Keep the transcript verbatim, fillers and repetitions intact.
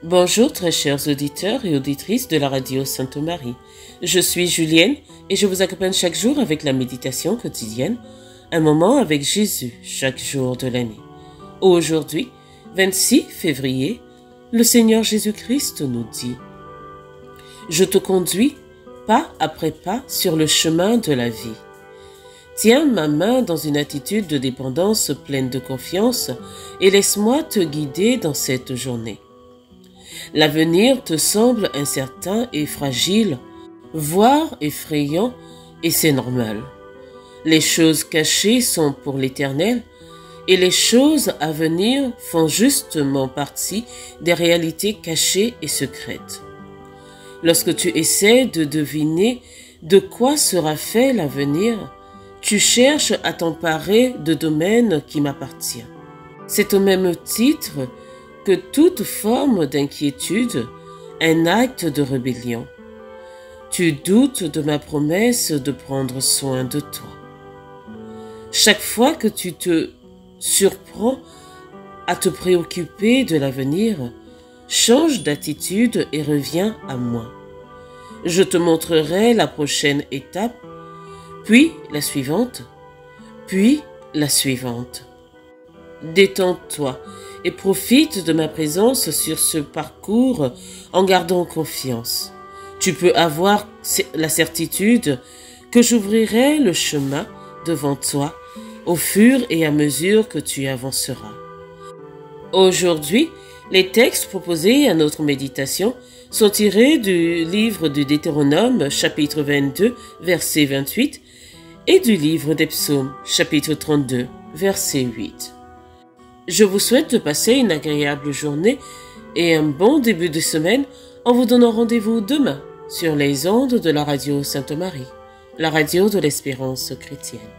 Bonjour très chers auditeurs et auditrices de la radio Sainte-Marie. Je suis Julienne et je vous accompagne chaque jour avec la méditation quotidienne, un moment avec Jésus chaque jour de l'année. Aujourd'hui, vingt-six février, le Seigneur Jésus-Christ nous dit « Je te conduis pas après pas sur le chemin de la vie. Tiens ma main dans une attitude de dépendance pleine de confiance et laisse-moi te guider dans cette journée. L'avenir te semble incertain et fragile, voire effrayant, et c'est normal. Les choses cachées sont pour l'Éternel, et les choses à venir font justement partie des réalités cachées et secrètes. Lorsque tu essaies de deviner de quoi sera fait l'avenir, tu cherches à t'emparer de domaines qui m'appartiennent. C'est au même titre que toute forme d'inquiétude, un acte de rébellion. Tu doutes de ma promesse de prendre soin de toi. Chaque fois que tu te surprends à te préoccuper de l'avenir, change d'attitude et reviens à moi. Je te montrerai la prochaine étape, puis la suivante, puis la suivante. Détends-toi et profite de ma présence sur ce parcours en gardant confiance. Tu peux avoir la certitude que j'ouvrirai le chemin devant toi au fur et à mesure que tu avanceras. Aujourd'hui, les textes proposés à notre méditation sont tirés du livre du Deutéronome, chapitre vingt-deux, verset vingt-huit, et du livre des Psaumes, chapitre trente-deux, verset huit. Je vous souhaite de passer une agréable journée et un bon début de semaine en vous donnant rendez-vous demain sur les ondes de la radio Sainte-Marie, la radio de l'espérance chrétienne.